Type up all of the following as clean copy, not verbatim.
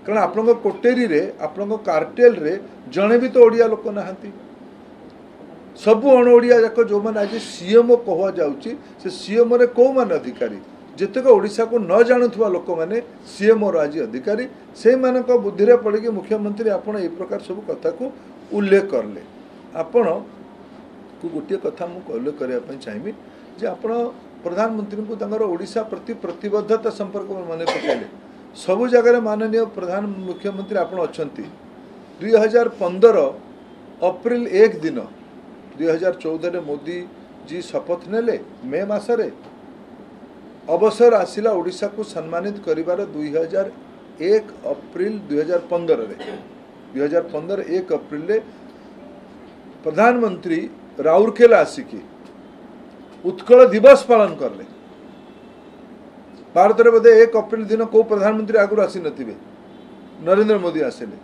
कारण आपण कोटेरी रे आपण कार्टेल रे जड़े भी तो ओडिया लोक नहांती सबु अण ओडिया जाक जो मैंने आज सीएमओ कह जाऊँगी से सीएमओ रे कौ मान अधिकारी जितक ओडिशा को न जानूवा लोक मैंने सीएमओ आज अधिकारी से बुद्धि रे पड़ी मुख्यमंत्री आपण ए प्रकार सब कथा को उल्लेख करले आपण को गोटे कथा मुझे उल्लेख करने चाहिए जे आपण प्रधानमंत्री को ओडिशा प्रति प्रतिबद्धता संपर्क में मन पकड़े सबु जगह माननीय प्रधान मुख्यमंत्री आपण अच्छा 2015 अप्रैल 1 दिन 2014 मोदी जी शपथ नेले मे मासरे अवसर आसिला ओडिशा को सम्मानित करिवार 2001 अप्रैल 2015 रे 2015 1 अप्रैल रे प्रधानमंत्री राउरकेला आसिकी उत्कल दिवस पालन करले भारत में बोधे 1 अप्रैल दिन को प्रधानमंत्री आगुरी आसी नथिबे नरेंद्र मोदी आसिले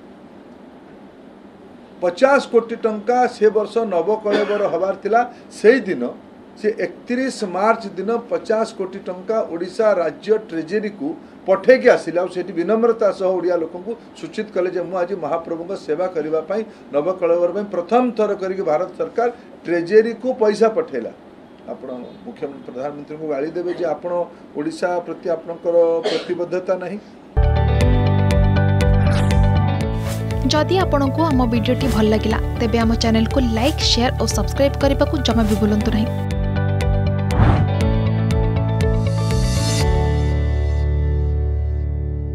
50 कोटी टंका से वर्ष नवकलेवर हबार थिला से दिन से 31 मार्च दिन 50 कोटी टंका ओडिशा राज्य ट्रेजेरी को पठेकी आसिला से विनम्रता सह ओडिया लोक सूचित कले जे मु आज महाप्रभु सेवा करने नवकलेवर प्रथम थर करके भारत सरकार ट्रेजेरी को पैसा पठेला आपण मुख्यमंत्री प्रधानमंत्री को गाड़ी देवे जे आपण ओडिशा प्रति आपनकर प्रतिबद्धता नहीं। जदि आपंक आम भिडी भल लगा तेब आम चैनल को लाइक शेयर और सब्सक्राइब करने को जमा भी भूलु नहीं।